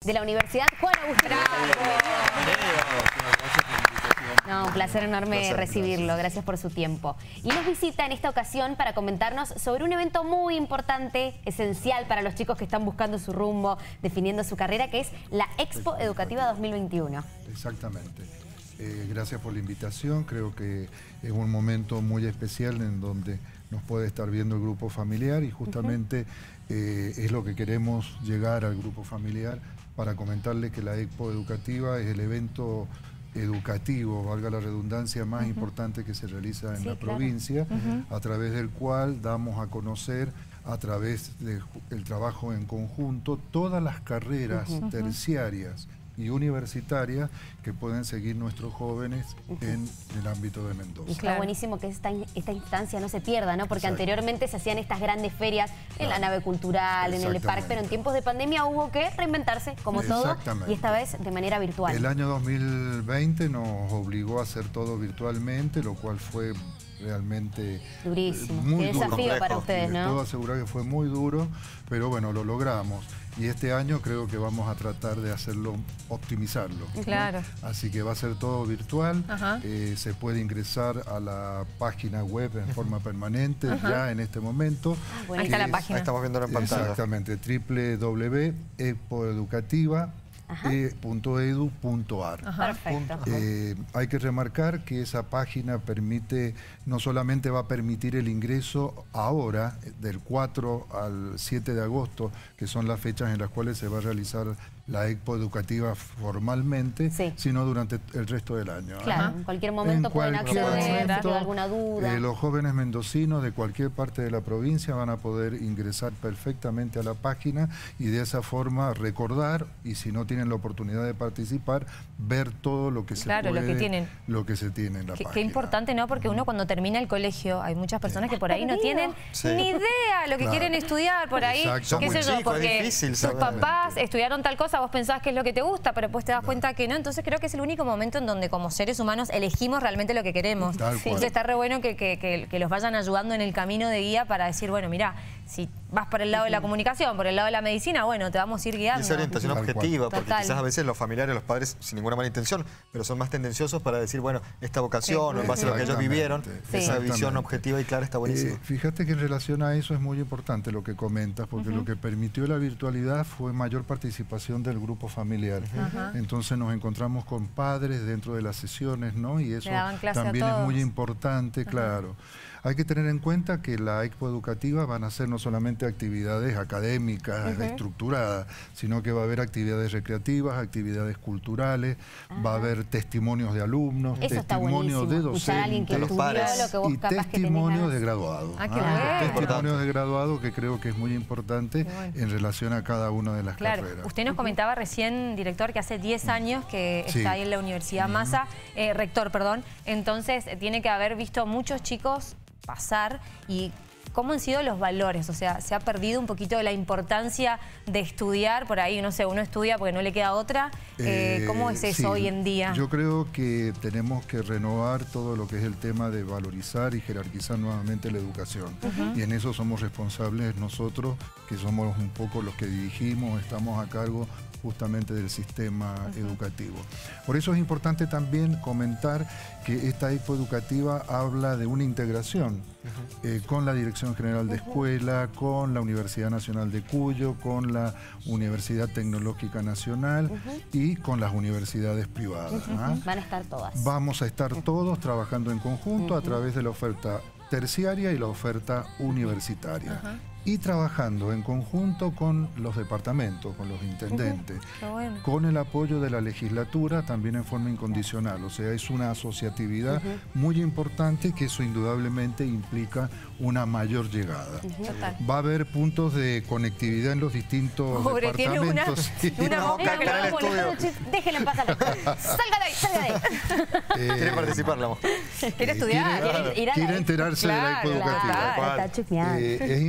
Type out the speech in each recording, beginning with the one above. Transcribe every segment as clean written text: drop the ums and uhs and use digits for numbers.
de la Universidad Juan Agustín. No, un placer enorme recibirlo. Gracias por su tiempo. Y nos visita en esta ocasión para comentarnos sobre un evento muy importante, esencial para los chicos que están buscando su rumbo, definiendo su carrera, que es la Expo Educativa 2021. Exactamente. Gracias por la invitación. Creo que es un momento muy especial en donde nos puede estar viendo el grupo familiar y justamente es lo que queremos llegar al grupo familiar para comentarle que la Expo Educativa es el evento educativo, valga la redundancia, más importante que se realiza en la provincia, a través del cual damos a conocer, a través del trabajo en conjunto, todas las carreras terciarias y universitarias que pueden seguir nuestros jóvenes en el ámbito de Mendoza. Y está buenísimo que esta instancia no se pierda, ¿no? Porque anteriormente se hacían estas grandes ferias en la nave cultural, en el parque, pero en tiempos de pandemia hubo que reinventarse, como todo, y esta vez de manera virtual. El año 2020 nos obligó a hacer todo virtualmente, lo cual fue realmente durísimo. Muy Qué desafío complejo, para ustedes, ¿no? Puedo asegurar que fue muy duro, pero bueno, lo logramos. Y este año creo que vamos a tratar de hacerlo, optimizarlo. Claro. ¿No? Así que va a ser todo virtual. Se puede ingresar a la página web en forma permanente ya en este momento. Ahí está la página. Ahí estamos viendo en pantalla. Exactamente, www.expoeducativa.edu.ar. Perfecto. Hay que remarcar que esa página no solamente va a permitir el ingreso ahora, del 4 al 7 de agosto, que son las fechas en las cuales se va a realizar la Expo Educativa formalmente, sino durante el resto del año. Claro, en cualquier momento pueden acceder, si tienen alguna duda. Los jóvenes mendocinos de cualquier parte de la provincia van a poder ingresar perfectamente a la página y de esa forma recordar, y si no tienen la oportunidad de participar, ver todo lo que se puede, lo que se tiene en la página. Qué importante, ¿no? Porque uno cuando termina el colegio, hay muchas personas que por ahí no tienen ni idea lo que quieren estudiar por ahí. Qué sé yo, porque sus papás estudiaron tal cosa, vos pensás que es lo que te gusta, pero después te das cuenta que no. Entonces creo que es el único momento en donde como seres humanos elegimos realmente lo que queremos. Entonces está re bueno que los vayan ayudando en el camino de guía para decir, bueno, mirá, si vas por el lado de la comunicación, por el lado de la medicina, bueno, te vamos a ir guiando. Y esa orientación objetiva, porque quizás a veces los familiares, los padres, sin ninguna mala intención, pero son más tendenciosos para decir, bueno, esta vocación, o en base a lo que ellos vivieron, esa visión objetiva y clara está buenísima. Fíjate que en relación a eso es muy importante lo que comentas, porque lo que permitió la virtualidad fue mayor participación del grupo familiar. Entonces nos encontramos con padres dentro de las sesiones, ¿no? Y eso también es muy importante, claro. Hay que tener en cuenta que la Expo Educativa van a ser no solamente actividades académicas estructuradas, sino que va a haber actividades recreativas, actividades culturales, va a haber testimonios de alumnos, testimonios de docentes y testimonios de graduados. Testimonios de graduados que creo que es muy importante en relación a cada una de las carreras. Usted nos comentaba recién, director, que hace 10 años que está ahí en la Universidad Massa, rector, perdón, entonces tiene que haber visto muchos chicos pasar. Y ¿cómo han sido los valores? O sea, ¿se ha perdido un poquito la importancia de estudiar? Por ahí, no sé, uno estudia porque no le queda otra. ¿Cómo es eso hoy en día? Yo creo que tenemos que renovar todo lo que es el tema de valorizar y jerarquizar nuevamente la educación. Y en eso somos responsables nosotros, que somos un poco los que dirigimos, estamos a cargo justamente del sistema educativo. Por eso es importante también comentar que esta Expo Educativa habla de una integración con la Dirección General de Escuela, con la Universidad Nacional de Cuyo, con la Universidad Tecnológica Nacional y con las universidades privadas. Van a estar todas. Vamos a estar todos trabajando en conjunto a través de la oferta terciaria y la oferta universitaria. Y trabajando en conjunto con los departamentos, con los intendentes, con el apoyo de la legislatura también en forma incondicional. O sea, es una asociatividad muy importante que eso indudablemente implica una mayor llegada. Va a haber puntos de conectividad en los distintos departamentos. Tiene una boca acá en el estudio. Déjenla pasar. Salga de ahí, salga de ahí. Quiere participar, la mujer. Quiere estudiar. Quiere enterarse de la Expo Educativa. Está chusmeando. Es importante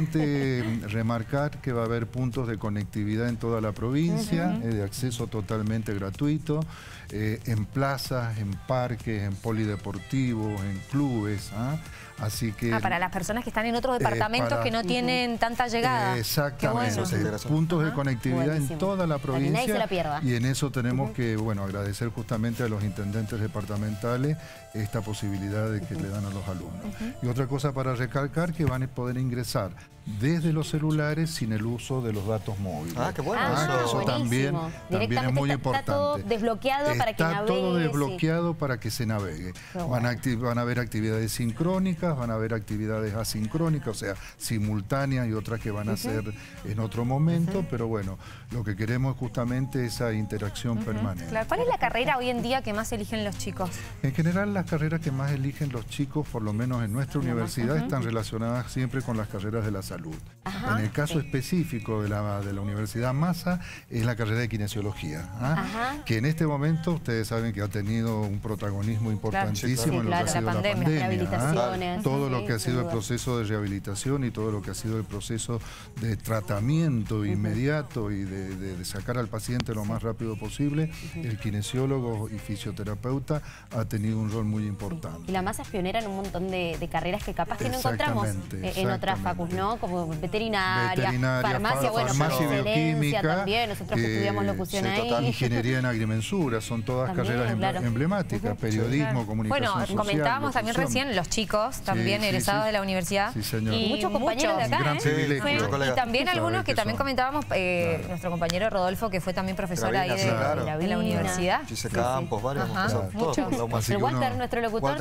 importante remarcar que va a haber puntos de conectividad en toda la provincia, de acceso totalmente gratuito, en plazas, en parques, en polideportivos, en clubes. Así que para las personas que están en otros departamentos que no tienen tanta llegada. Exactamente. Puntos de conectividad en toda la provincia. Nadie se la pierda. Y en eso tenemos que, bueno, agradecer justamente a los intendentes departamentales esta posibilidad de que le dan a los alumnos. Y otra cosa para recalcar, que van a poder ingresar desde los celulares sin el uso de los datos móviles. Qué bueno. Eso también es muy importante. Está todo desbloqueado para que navegue. Está todo desbloqueado para que se navegue. Van a haber actividades sincrónicas, van a haber actividades asincrónicas, o sea, simultáneas, y otras que van a ser en otro momento, pero bueno, lo que queremos es justamente esa interacción permanente. Claro. ¿Cuál es la carrera hoy en día que más eligen los chicos? En general, las carreras que más eligen los chicos, por lo menos en nuestra universidad, están relacionadas siempre con las carreras de la salud. En el caso específico de la Universidad Massa, es la carrera de kinesiología, que en este momento ustedes saben que ha tenido un protagonismo importantísimo en lo que ha sido la pandemia. Todo lo que ha sido el proceso de rehabilitación y todo lo que ha sido el proceso de tratamiento inmediato y de sacar al paciente lo más rápido posible, el kinesiólogo y fisioterapeuta ha tenido un rol muy importante. Y la Massa es pionera en un montón de carreras que capaz que no encontramos en otras facus, ¿no? Como veterinaria, farmacia, farmacia y bioquímica también, nosotros que estudiamos locución ahí. Ingeniería en agrimensura, son todas carreras emblemáticas, periodismo, comunicación social. Bueno, comentábamos también recién los chicos, también egresados de la universidad. Sí, señor. Y muchos compañeros de acá, y también algunos que también comentábamos, nuestro compañero Rodolfo, que fue también profesor ahí de la universidad. Gise Campos, varios. El Walter, nuestro locutor,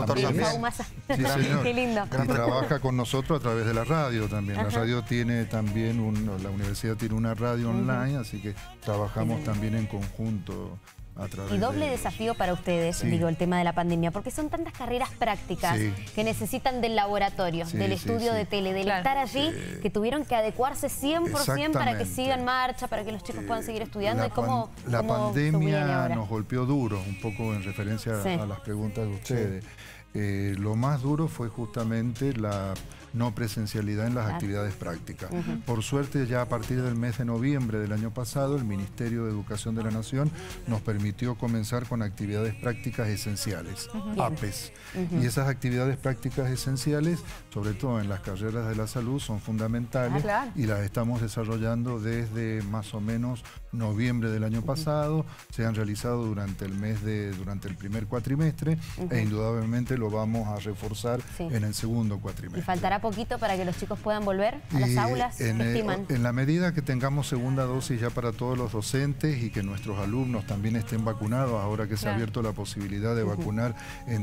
también. Qué lindo. Y trabaja con nosotros a través de la radio también. La radio tiene también, la universidad tiene una radio online, así que trabajamos también en conjunto. Y doble desafío para ustedes, digo, el tema de la pandemia, porque son tantas carreras prácticas que necesitan del laboratorio, del estudio de tele, del estar allí, que tuvieron que adecuarse 100% para que siga en marcha, para que los chicos puedan seguir estudiando. La pandemia nos golpeó duro, un poco en referencia a las preguntas de ustedes. Lo más duro fue justamente la no presencialidad en las actividades prácticas. Por suerte, ya a partir del mes de noviembre del año pasado, el Ministerio de Educación de la Nación nos permitió comenzar con actividades prácticas esenciales, APES. Y esas actividades prácticas esenciales, sobre todo en las carreras de la salud, son fundamentales y las estamos desarrollando desde más o menos noviembre del año pasado. Se han realizado durante el primer cuatrimestre e indudablemente lo vamos a reforzar en el segundo cuatrimestre. ¿Y faltará poquito para que los chicos puedan volver a las aulas? ¿Qué estiman? En la medida que tengamos segunda dosis ya para todos los docentes y que nuestros alumnos también estén vacunados, ahora que se ha abierto la posibilidad de vacunar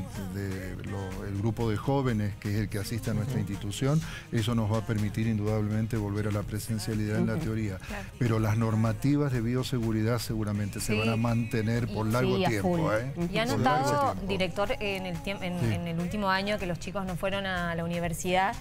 el grupo de jóvenes, que es el que asiste a nuestra institución, eso nos va a permitir indudablemente volver a la presencialidad en la teoría. Pero las normativas de bioseguridad seguramente se van a mantener por largo tiempo. ¿Y ha notado, director, en el último año que los chicos no fueron a la universidad,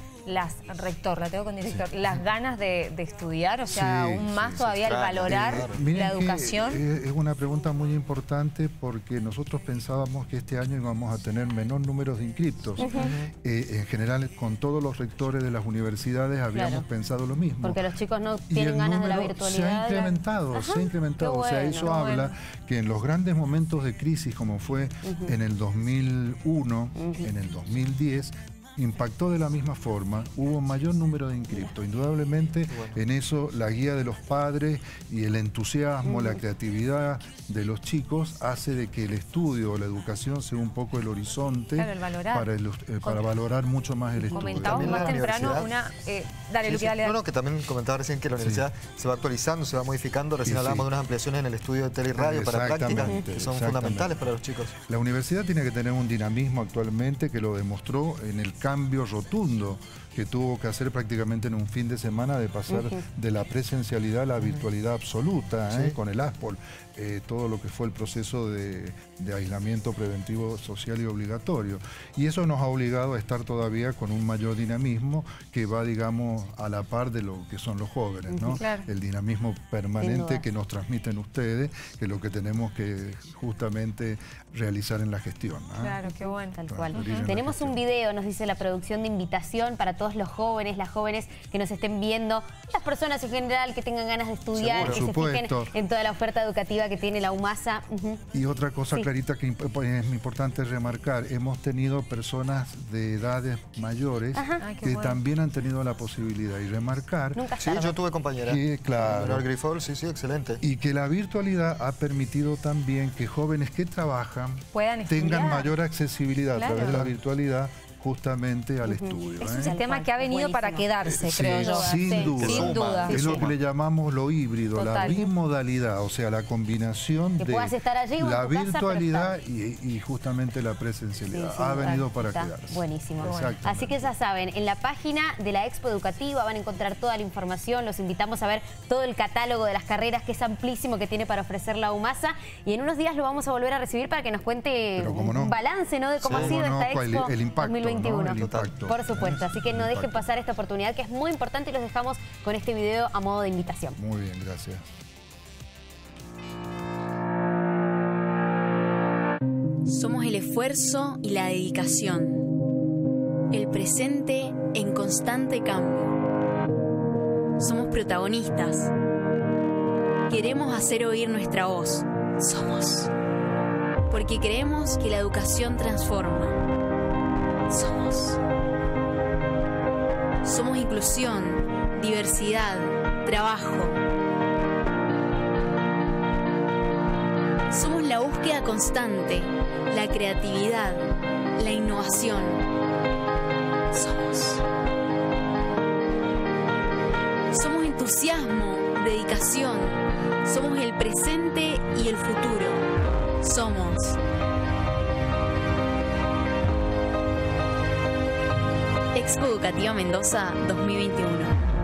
las ganas de estudiar, o sea, aún más todavía al valorar la educación? Es una pregunta muy importante porque nosotros pensábamos que este año íbamos a tener menor número de inscriptos. En general, con todos los rectores de las universidades habíamos pensado lo mismo. Porque los chicos no tienen ganas de la virtualidad. Se ha incrementado, o sea, eso habla que en los grandes momentos de crisis, como fue en el 2001, en el 2010, impactó de la misma forma, hubo mayor número de inscriptos. Indudablemente en eso la guía de los padres y el entusiasmo, la creatividad de los chicos hace de que el estudio o la educación sea un poco el horizonte para valorar mucho más el estudio. Comentábamos más temprano dale, Luqui, dale. Que también comentaba recién que la universidad se va actualizando, se va modificando. Recién hablábamos de unas ampliaciones en el estudio de tele y radio para prácticas que son fundamentales para los chicos. La universidad tiene que tener un dinamismo actualmente que lo demostró en el cambio rotundo que tuvo que hacer prácticamente en un fin de semana de pasar de la presencialidad a la virtualidad absoluta, con el ASPOL, todo lo que fue el proceso de aislamiento preventivo social y obligatorio. Y eso nos ha obligado a estar todavía con un mayor dinamismo que va, digamos, a la par de lo que son los jóvenes, ¿no? El dinamismo permanente que nos transmiten ustedes, que es lo que tenemos que justamente realizar en la gestión. Claro, qué bueno. Tal cual. Tenemos un video, nos dice la producción, de invitación para todos los jóvenes, las jóvenes que nos estén viendo, las personas en general que tengan ganas de estudiar, que se fijen en toda la oferta educativa que tiene la UMASA. Y otra cosa, Clarita, que es importante remarcar, hemos tenido personas de edades mayores que también han tenido la posibilidad, y remarcar... Sí, yo tuve compañera. Claro. Grifol, sí, excelente. Y que la virtualidad ha permitido también que jóvenes que trabajan tengan mayor accesibilidad a través de la virtualidad justamente al estudio. Es un sistema que ha venido para quedarse, creo yo. Sin duda. Es lo que le llamamos lo híbrido, la bimodalidad, o sea, la combinación de la virtualidad y justamente la presencialidad. Ha venido para quedarse. Buenísimo. Así que ya saben, en la página de la Expo Educativa van a encontrar toda la información. Los invitamos a ver todo el catálogo de las carreras, que es amplísimo, que tiene para ofrecer la UMASA. Y en unos días lo vamos a volver a recibir para que nos cuente un balance, ¿no?, de cómo ha sido esta Expo el impacto, 2021. Por supuesto, así que no dejen pasar esta oportunidad, que es muy importante, y los dejamos con este video a modo de invitación. Muy bien, gracias. Somos el esfuerzo y la dedicación, el presente en constante cambio. Somos protagonistas. Queremos hacer oír nuestra voz. Somos. Porque creemos que la educación transforma. Somos inclusión, diversidad, trabajo. Somos la búsqueda constante, la creatividad, la innovación. Somos entusiasmo, dedicación. Somos el presente y el futuro. Somos Expo Educativa Mendoza 2021.